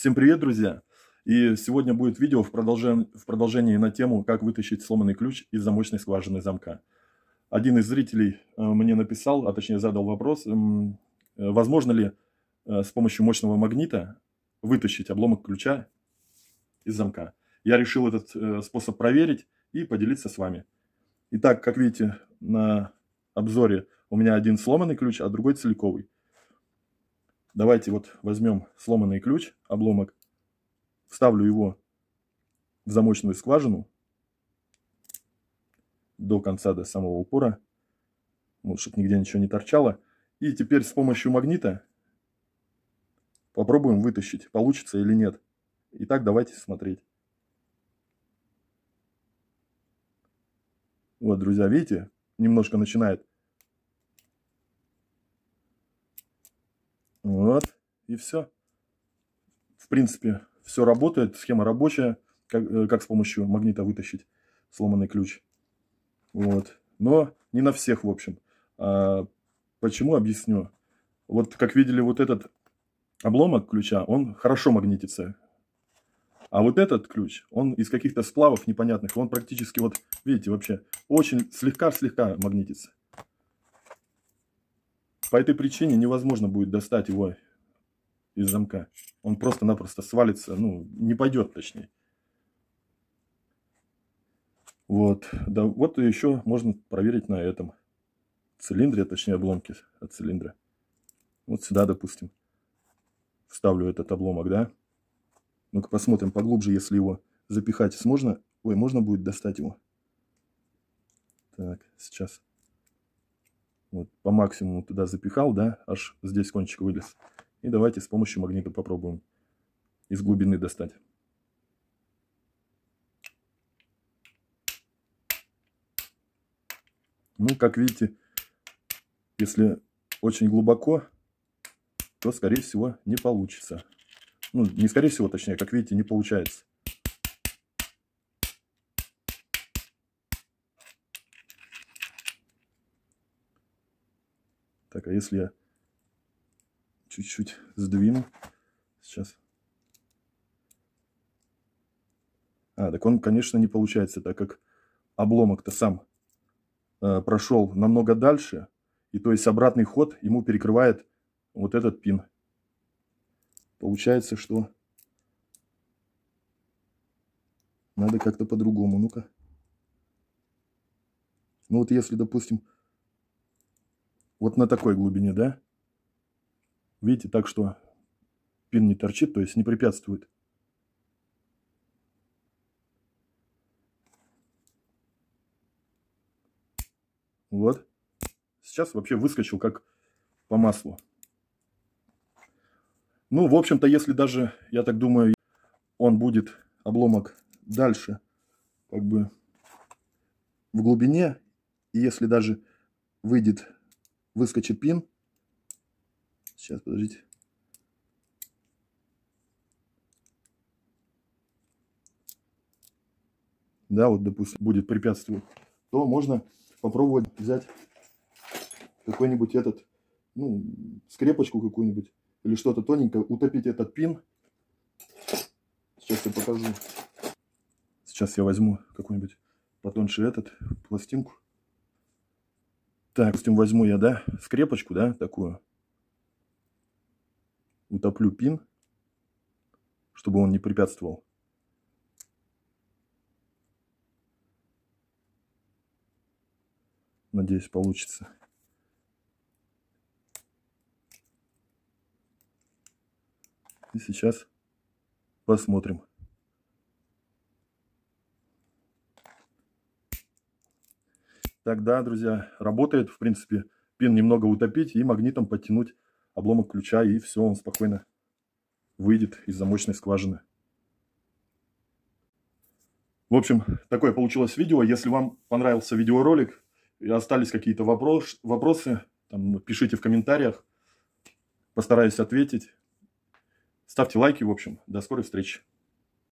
Всем привет, друзья! И сегодня будет видео в продолжении на тему, как вытащить сломанный ключ из замочной скважины замка. Один из зрителей мне написал, а точнее задал вопрос, возможно ли с помощью мощного магнита вытащить обломок ключа из замка. Я решил этот способ проверить и поделиться с вами. Итак, как видите на обзоре, у меня один сломанный ключ, а другой целиковый. Давайте вот возьмем сломанный ключ, обломок, вставлю его в замочную скважину до конца, до самого упора, вот, чтобы нигде ничего не торчало. И теперь с помощью магнита попробуем вытащить, получится или нет. Итак, давайте смотреть. Вот, друзья, видите, немножко начинает. Вот, и все. В принципе, все работает, схема рабочая, как с помощью магнита вытащить сломанный ключ. Вот. Но не на всех, в общем. Почему, объясню. Вот как видели, вот этот обломок ключа, он хорошо магнитится. А вот этот ключ, он из каких-то сплавов непонятных, он практически, вот видите, вообще очень слегка-слегка магнитится. По этой причине невозможно будет достать его из замка. Он просто-напросто свалится, ну, не пойдет, точнее. Вот, да, вот еще можно проверить на этом цилиндре, точнее обломке от цилиндра. Вот сюда, допустим, вставлю этот обломок, да. Ну-ка посмотрим поглубже, если его запихать можно. Ой, можно будет достать его. Так, сейчас. Вот по максимуму туда запихал, да, аж здесь кончик вылез. И давайте с помощью магнита попробуем из глубины достать. Ну, как видите, если очень глубоко, то, скорее всего, не получится. Ну, не скорее всего, точнее, как видите, не получается. Так, а если я чуть-чуть сдвину сейчас. Так он, конечно, не получается, так как обломок-то сам прошел намного дальше. И то есть обратный ход ему перекрывает вот этот пин. Получается, что надо как-то по-другому. Ну-ка. Ну вот если, допустим, вот на такой глубине, да? Видите, так что пин не торчит, то есть не препятствует. Вот. Сейчас вообще выскочил как по маслу. Ну, в общем-то, если даже, я так думаю, он будет, обломок, дальше, как бы, в глубине, и если даже выскочит пин, сейчас, подождите. Да, вот, допустим, будет препятствовать, то можно попробовать взять какой-нибудь ну, скрепочку какую-нибудь или что-то тоненькое, утопить этот пин. Сейчас я покажу. Сейчас я возьму какую-нибудь потоньше пластинку. Так, допустим, возьму я, да, скрепочку, да, такую. Утоплю пин, чтобы он не препятствовал. Надеюсь, получится. И сейчас посмотрим. Тогда, друзья, работает, в принципе, пин немного утопить и магнитом подтянуть обломок ключа, и все, он спокойно выйдет из замочной скважины. В общем, такое получилось видео. Если вам понравился видеоролик и остались какие-то вопросы, там, пишите в комментариях. Постараюсь ответить. Ставьте лайки, в общем. До скорой встречи.